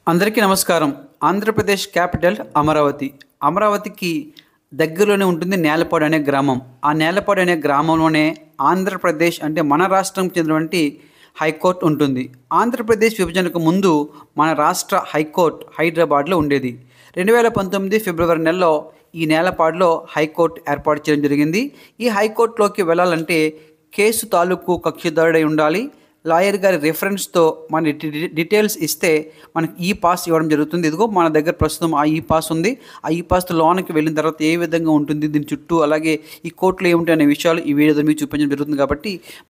అందరికీ నమస్కారం. ఆంధ్రప్రదేశ్ క్యాపిటల్ అమరావతి. అమరావతికి దగ్గరలోనే ఉంటుంది నేలపాడు అనే గ్రామం. ఆ నేలపాడు అనే గ్రామంలోనే ఆంధ్రప్రదేశ్ అంటే మన రాష్ట్రంకి చెందినటువంటి హైకోర్టు ఉంటుంది. ఆంధ్రప్రదేశ్ విభజనకు ముందు మన రాష్ట్ర హైకోర్టు హైదరాబాద్లో ఉండేది. 2019 ఫిబ్రవరి నెలలో ఈ నేలపాడులో హైకోర్టు ఏర్పాటు చేయడం జరిగింది. ఈ హైకోర్టులోకి వెళ్ళాలంటే కేసు తాలూకు కక్షిదారుడై ఉండాలి. లాయర్ గారి రెఫరెన్స్తో మన డీటెయిల్స్ ఇస్తే మనకి ఈ పాస్ ఇవ్వడం జరుగుతుంది. ఇదిగో మన దగ్గర ప్రస్తుతం ఆ ఈ పాస్ ఉంది. ఆ ఈ పాస్తో లోనికి వెళ్ళిన తర్వాత ఏ విధంగా ఉంటుంది, దీని చుట్టూ అలాగే ఈ కోర్టులో ఏముంటాయి అనే విషయాలు ఈ వీడియోలో మీకు చూపించడం జరుగుతుంది. కాబట్టి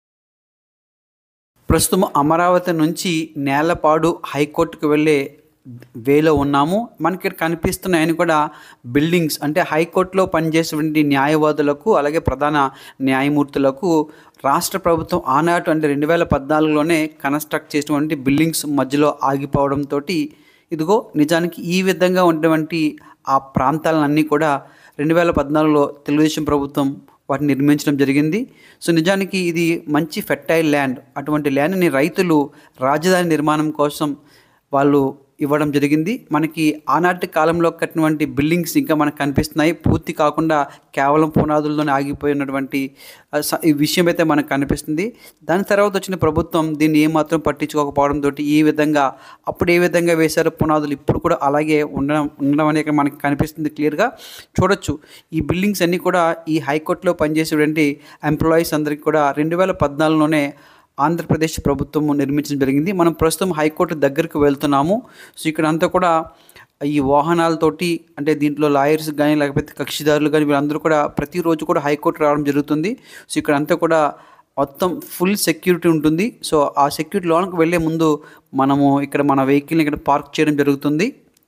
ప్రస్తుతం అమరావతి నుంచి నేలపాడు హైకోర్టుకు వెళ్ళే వేలో ఉన్నాము. మనకి ఇక్కడ కనిపిస్తున్నాయని కూడా బిల్డింగ్స్ అంటే హైకోర్టులో పనిచేసేటువంటి న్యాయవాదులకు అలాగే ప్రధాన న్యాయమూర్తులకు రాష్ట్ర ప్రభుత్వం ఆనాటి అంటే 2014లోనే కన్స్ట్రక్ట్ చేసినటువంటి బిల్డింగ్స్ మధ్యలో ఆగిపోవడంతో ఇదిగో నిజానికి ఈ విధంగా ఉన్నటువంటి ఆ ప్రాంతాలన్నీ కూడా 2014లో తెలుగుదేశం ప్రభుత్వం వాటిని నిర్మించడం జరిగింది. సో నిజానికి ఇది మంచి ఫెర్టైల్ ల్యాండ్. అటువంటి ల్యాండ్ని రైతులు రాజధాని నిర్మాణం కోసం వాళ్ళు ఇవ్వడం జరిగింది. మనకి ఆనాటి కాలంలో కట్టినటువంటి బిల్డింగ్స్ ఇంకా మనకు కనిపిస్తున్నాయి. పూర్తి కాకుండా కేవలం పునాదుల్లోనే ఆగిపోయినటువంటి ఈ విషయం అయితే మనకు కనిపిస్తుంది. దాని తర్వాత వచ్చిన ప్రభుత్వం దీన్ని ఏమాత్రం పట్టించుకోకపోవడంతో ఈ విధంగా అప్పుడు ఏ విధంగా వేశారో పునాదులు ఇప్పుడు కూడా అలాగే ఉండడం అనేది మనకి కనిపిస్తుంది. క్లియర్గా చూడొచ్చు. ఈ బిల్డింగ్స్ అన్నీ కూడా ఈ హైకోర్టులో పనిచేసేటువంటి ఎంప్లాయీస్ అందరికీ కూడా 2014లోనే ఆంధ్రప్రదేశ్ ప్రభుత్వం నిర్మించడం జరిగింది. మనం ప్రస్తుతం హైకోర్టు దగ్గరికి వెళ్తున్నాము. సో ఇక్కడ అంతా కూడా ఈ వాహనాలతోటి అంటే దీంట్లో లాయర్స్ కానీ లేకపోతే కక్షిదారులు కానీ వీళ్ళందరూ కూడా ప్రతిరోజు కూడా హైకోర్టు రావడం జరుగుతుంది. సో ఇక్కడ అంతా కూడా మొత్తం ఫుల్ సెక్యూరిటీ ఉంటుంది. సో ఆ సెక్యూరిటీ లోనికి వెళ్ళే ముందు మనము ఇక్కడ మన వెహికల్ని ఇక్కడ పార్క్ చేయడం జరుగుతుంది.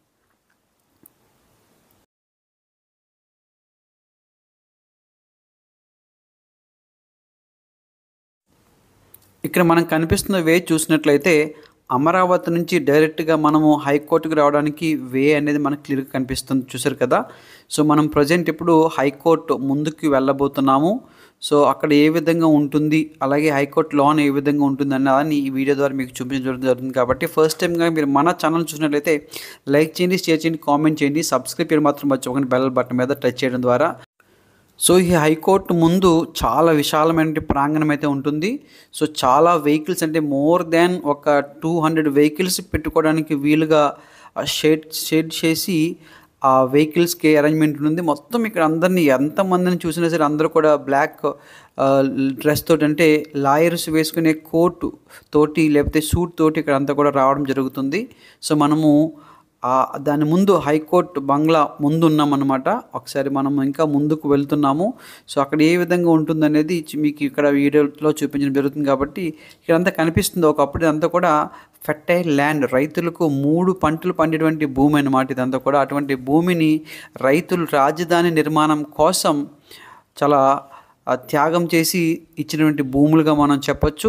ఇక్కడ మనం కనిపిస్తున్న వే చూసినట్లయితే అమరావతి నుంచి డైరెక్ట్గా మనము హైకోర్టుకు రావడానికి వే అనేది మనకు క్లియర్గా కనిపిస్తుంది. చూసారు కదా. సో మనం ప్రజెంట్ ఇప్పుడు హైకోర్టు ముందుకు వెళ్ళబోతున్నాము. సో అక్కడ ఏ విధంగా ఉంటుంది అలాగే హైకోర్టు లోన్ ఏ విధంగా ఉంటుంది అన్నదాన్ని ఈ వీడియో ద్వారా మీకు చూపించడం జరుగుతుంది. కాబట్టి ఫస్ట్ టైంగా మీరు మన ఛానల్ చూసినట్లయితే లైక్ చేయండి, షేర్ చేయండి, కామెంట్ చేయండి, సబ్స్క్రైబ్ చేయడం మాత్రం మర్చిపోకండి బెల్ బటన్ మీద టచ్ చేయడం ద్వారా. సో ఈ హైకోర్టు ముందు చాలా విశాలమైన ప్రాంగణం అయితే ఉంటుంది. సో చాలా వెహికల్స్ అంటే మోర్ దాన్ ఒక 200 వెహికల్స్ పెట్టుకోవడానికి వీలుగా షెడ్ చేసి ఆ వెహికల్స్కి అరేంజ్మెంట్ ఉంది. మొత్తం ఇక్కడ అందరినీ ఎంతమందిని చూసినా సరే అందరూ కూడా బ్లాక్ డ్రెస్ తోటి అంటే లాయర్స్ వేసుకునే కోట్ తోటి లేకపోతే సూట్ తోటి ఇక్కడ అంతా కూడా రావడం జరుగుతుంది. సో మనము దాని ముందు హైకోర్టు బంగ్లా ముందు ఉన్నామన్నమాట. ఒకసారి మనం ఇంకా ముందుకు వెళ్తున్నాము. సో అక్కడ ఏ విధంగా ఉంటుందనేది మీకు ఇక్కడ వీడియోలో చూపించడం జరుగుతుంది. కాబట్టి ఇక్కడంతా కనిపిస్తుంది. ఒకప్పుడు ఇదంతా కూడా ఫెర్టైల్ ల్యాండ్, రైతులకు 3 పంటలు పండేటువంటి భూమి అన్నమాట ఇదంతా కూడా. అటువంటి భూమిని రైతులు రాజధాని నిర్మాణం కోసం చాలా త్యాగం చేసి ఇచ్చినటువంటి భూములుగా మనం చెప్పొచ్చు.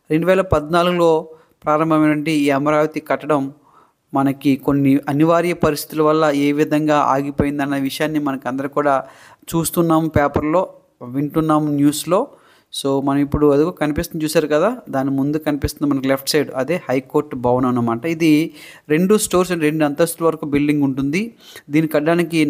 2014లో ప్రారంభమైనటువంటి ఈ అమరావతి కట్టడం మనకి కొన్ని అనివార్య పరిస్థితుల వల్ల ఏ విధంగా ఆగిపోయిందన్న విషయాన్ని మనకు అందరూ కూడా చూస్తున్నాము, పేపర్లో వింటున్నాము, న్యూస్లో. సో మనం ఇప్పుడు అదిగో కనిపిస్తుంది చూసారు కదా. దాని ముందు కనిపిస్తుంది మనకి లెఫ్ట్ సైడ్ అదే హైకోర్టు భవనం అన్నమాట. ఇది 2 స్టోర్స్ 2 అంతస్తుల వరకు బిల్డింగ్ ఉంటుంది. దీన్ని కట్టడానికి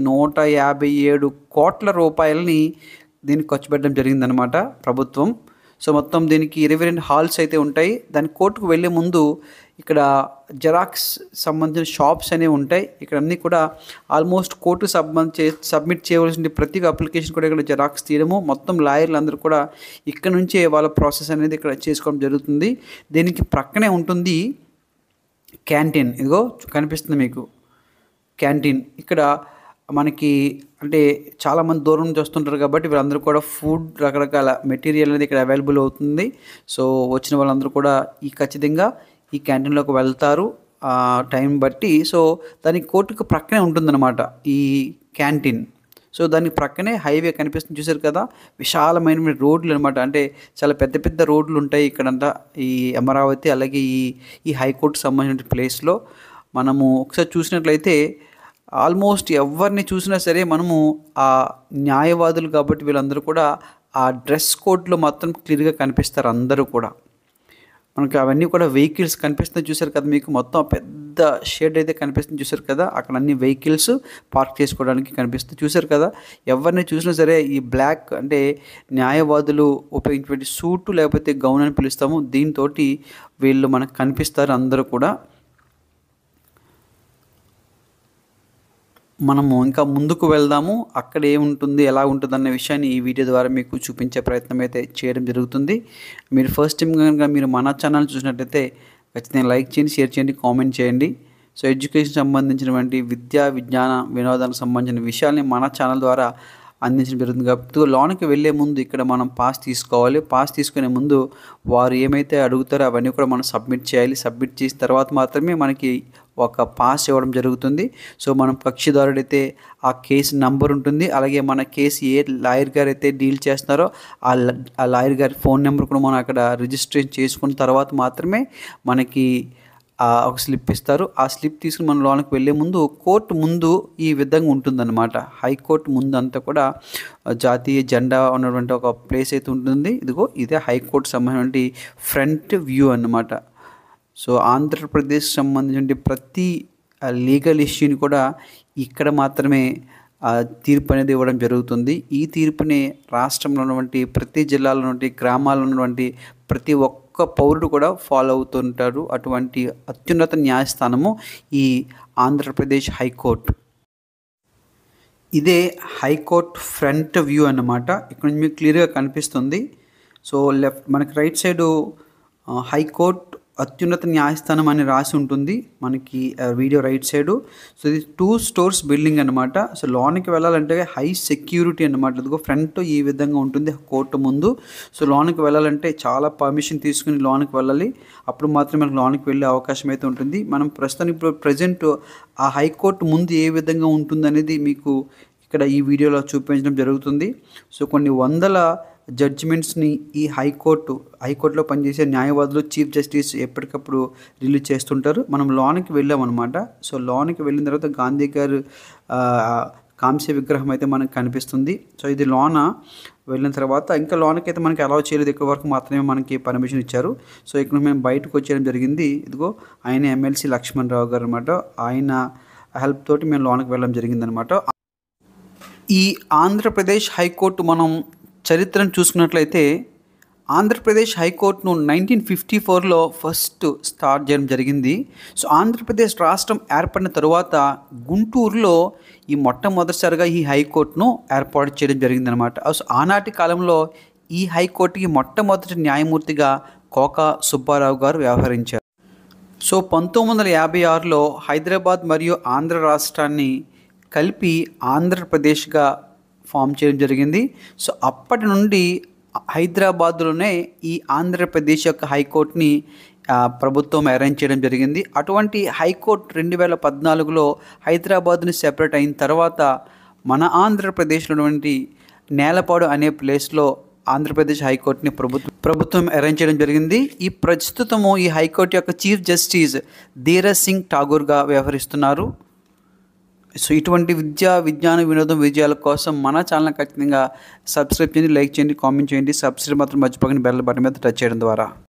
157 కోట్ల రూపాయలని దీనికి ఖర్చు పెట్టడం జరిగిందనమాట ప్రభుత్వం. సో మొత్తం దీనికి 22 హాల్స్ అయితే ఉంటాయి. దాని కోర్టుకు వెళ్ళే ముందు ఇక్కడ జెరాక్స్ సంబంధించిన షాప్స్ అనేవి ఉంటాయి. ఇక్కడ అన్నీ కూడా ఆల్మోస్ట్ కోర్టు సబ్మిట్ చేయవలసిన ప్రతి అప్లికేషన్ కూడా ఇక్కడ జెరాక్స్ తీయడము, మొత్తం లాయర్లు అందరూ కూడా ఇక్కడ నుంచే వాళ్ళ ప్రాసెస్ అనేది ఇక్కడ చేసుకోవడం జరుగుతుంది. దీనికి ప్రక్కనే ఉంటుంది క్యాంటీన్. ఇదిగో కనిపిస్తుంది మీకు క్యాంటీన్. ఇక్కడ మనకి అంటే చాలామంది దూరం నుంచి వస్తుంటారు కాబట్టి వీళ్ళందరూ కూడా ఫుడ్ రకరకాల మెటీరియల్ అనేది ఇక్కడ అవైలబుల్ అవుతుంది. సో వచ్చిన వాళ్ళందరూ కూడా ఖచ్చితంగా ఈ క్యాంటీన్లోకి వెళ్తారు టైం బట్టి. సో దానికి కోర్టుకు ప్రక్కనే ఉంటుందన్నమాట ఈ క్యాంటీన్. సో దానికి ప్రక్కనే హైవే కనిపిస్తుంది చూసారు కదా. విశాలమైన రోడ్లు అనమాట. అంటే చాలా పెద్ద పెద్ద రోడ్లు ఉంటాయి ఇక్కడంతా ఈ అమరావతి అలాగే ఈ హైకోర్టుకు సంబంధించిన ప్లేస్లో. మనము ఒకసారి చూసినట్లయితే ఆల్మోస్ట్ ఎవరిని చూసినా సరే మనము ఆ న్యాయవాదులు కాబట్టి వీళ్ళందరూ కూడా ఆ డ్రెస్ కోడ్లో మాత్రం క్లియర్గా కనిపిస్తారు అందరూ కూడా. మనకి అవన్నీ కూడా వెహికల్స్ కనిపిస్తున్నాయి చూసారు కదా, మీకు మొత్తం పెద్ద షెడ్ అయితే కనిపిస్తుంది చూసారు కదా, అక్కడ అన్ని వెహికల్స్ పార్క్ చేసుకోవడానికి కనిపిస్తుంది చూసారు కదా. ఎవరిని చూసినా సరే ఈ బ్లాక్ అంటే న్యాయవాదులు ఉపయోగించేటువంటి సూటు లేకపోతే గౌన్ అని పిలుస్తాము, దీంతో వీళ్ళు మనకు కనిపిస్తారు అందరూ కూడా. మనము ఇంకా ముందుకు వెళ్దాము, అక్కడ ఏముంటుంది ఎలా ఉంటుంది అన్న విషయాన్ని ఈ వీడియో ద్వారా మీకు చూపించే ప్రయత్నం అయితే చేయడం జరుగుతుంది. మీరు ఫస్ట్ టైం కనుక మీరు మన ఛానల్ చూసినట్టయితే ఖచ్చితంగా లైక్ చేయండి, షేర్ చేయండి, కామెంట్ చేయండి. సో ఎడ్యుకేషన్ సంబంధించినటువంటి విద్యా విజ్ఞాన వినోదానికి సంబంధించిన విషయాల్ని మన ఛానల్ ద్వారా అందించడం జరుగుతుంది. కాబట్టి లోనికి వెళ్ళే ముందు ఇక్కడ మనం పాస్ తీసుకోవాలి. పాస్ తీసుకునే ముందు వారు ఏమైతే అడుగుతారో అవన్నీ కూడా మనం సబ్మిట్ చేయాలి. సబ్మిట్ చేసిన తర్వాత మాత్రమే మనకి ఒక పాస్ ఇవ్వడం జరుగుతుంది. సో మనం కక్షిదారుడైతే ఆ కేసు నంబర్ ఉంటుంది, అలాగే మన కేసు ఏ లాయర్ గారు అయితే డీల్ చేస్తున్నారో ఆ లాయర్ గారి ఫోన్ నెంబర్ కూడా మనం అక్కడ రిజిస్ట్రేషన్ చేసుకున్న తర్వాత మాత్రమే మనకి ఒక స్లిప్ ఇస్తారు. ఆ స్లిప్ తీసుకుని మనం లోనికి వెళ్ళే ముందు కోర్టు ముందు ఈ విధంగా ఉంటుందన్నమాట. హైకోర్టు ముందు అంతా కూడా జాతీయ జెండా ఉన్నటువంటి ఒక ప్లేస్ అయితే ఉంటుంది. ఇదిగో ఇదే హైకోర్టు సంబంధించిన ఫ్రంట్ వ్యూ అన్నమాట. సో ఆంధ్రప్రదేశ్ సంబంధించిన ప్రతి లీగల్ ఇష్యూని కూడా ఇక్కడ మాత్రమే తీర్పు అనేది ఇవ్వడం జరుగుతుంది. ఈ తీర్పుని రాష్ట్రంలో ఉన్నటువంటి ప్రతి జిల్లాలో ఉన్నటువంటి గ్రామాల్లో ఉన్నటువంటి ప్రతి ఒక్క పౌరుడు కూడా ఫాలో అవుతుంటారు. అటువంటి అత్యున్నత న్యాయస్థానము ఈ ఆంధ్రప్రదేశ్ హైకోర్టు. ఇదే హైకోర్టు ఫ్రంట్ వ్యూ అన్నమాట. ఇక్కడ నుంచి మీకు క్లియర్గా కనిపిస్తుంది. సో మనకి రైట్ సైడు హైకోర్టు అత్యున్నత న్యాయస్థానం అని రాసి ఉంటుంది మనకి వీడియో రైట్ సైడు. సో ఇది 2 స్టోర్స్ బిల్డింగ్ అనమాట. సో లోనికి వెళ్ళాలంటే హై సెక్యూరిటీ అనమాట. ఇదిగో ఫ్రంట్ ఈ విధంగా ఉంటుంది కోర్టు ముందు. సో లోనికి వెళ్ళాలంటే చాలా పర్మిషన్ తీసుకుని లోనికి వెళ్ళాలి, అప్పుడు మాత్రమే మనకు లోనికి వెళ్ళే అవకాశం అయితే ఉంటుంది. మనం ప్రస్తుతానికి ఇప్పుడు ప్రజెంట్ ఆ హైకోర్టు ముందు ఏ విధంగా ఉంటుంది అనేది మీకు ఇక్కడ ఈ వీడియోలో చూపించడం జరుగుతుంది. సో కొన్ని వందల జడ్జిమెంట్స్ని ఈ హైకోర్టులో పనిచేసే న్యాయవాదులు, చీఫ్ జస్టిస్ ఎప్పటికప్పుడు రిలీజ్ చేస్తుంటారు. మనం లోనికి వెళ్ళామన్నమాట. సో లోనికి వెళ్ళిన తర్వాత గాంధీ గారు కాంస్య విగ్రహం అయితే మనకు కనిపిస్తుంది. సో ఇది లోన వెళ్ళిన తర్వాత ఇంకా లోనకైతే మనకి అలౌ చేయలేదు, ఇక్కడ వరకు మాత్రమే మనకి పర్మిషన్ ఇచ్చారు. సో ఇక్కడ మేము బయటకు వచ్చేయడం జరిగింది. ఇదిగో ఆయన ఎమ్మెల్సీ లక్ష్మణ్ రావు గారు అనమాట. ఆయన హెల్ప్ తోటి మేము లోనికి వెళ్ళడం జరిగిందనమాట. ఈ ఆంధ్రప్రదేశ్ హైకోర్టు మనం చరిత్రను చూసుకున్నట్లయితే ఆంధ్రప్రదేశ్ హైకోర్టును 1954లో ఫస్ట్ స్టార్ట్ చేయడం జరిగింది. సో ఆంధ్రప్రదేశ్ రాష్ట్రం ఏర్పడిన తరువాత గుంటూరులో ఈ మొట్టమొదటిసారిగా ఈ హైకోర్టును ఏర్పాటు చేయడం జరిగిందనమాట. సో ఆనాటి కాలంలో ఈ హైకోర్టుకి మొట్టమొదటి న్యాయమూర్తిగా కోకా సుబ్బారావు గారు వ్యవహరించారు. సో 1956లో హైదరాబాద్ మరియు ఆంధ్ర రాష్ట్రాన్ని కలిపి ఆంధ్రప్రదేశ్గా ఫామ్ చేయడం జరిగింది. సో అప్పటి నుండి హైదరాబాద్లోనే ఈ ఆంధ్రప్రదేశ్ యొక్క హైకోర్టుని ప్రభుత్వం అరేంజ్ చేయడం జరిగింది. అటువంటి హైకోర్టు 2014లో హైదరాబాద్ని సెపరేట్ అయిన తర్వాత మన ఆంధ్రప్రదేశ్లో ఉన్నటువంటి నేలపాడు అనే ప్లేస్లో ఆంధ్రప్రదేశ్ హైకోర్టుని ప్రభుత్వం అరేంజ్ చేయడం జరిగింది. ఈ ప్రస్తుతము ఈ హైకోర్టు యొక్క చీఫ్ జస్టిస్ ధీరజ్ సింగ్ ఠాగూర్గా వ్యవహరిస్తున్నారు. సో ఇటువంటి విద్యా విజ్ఞాన వినోదం విజయాల కోసం మన ఛానల్ ఖచ్చితంగా సబ్స్క్రైబ్ చేయండి, లైక్ చేయండి, కామెంట్ చేయండి. సబ్స్క్రైబ్ మాత్రం మర్చిపోకండి, బెల్ బటన్ మీద టచ్ చేయడం ద్వారా.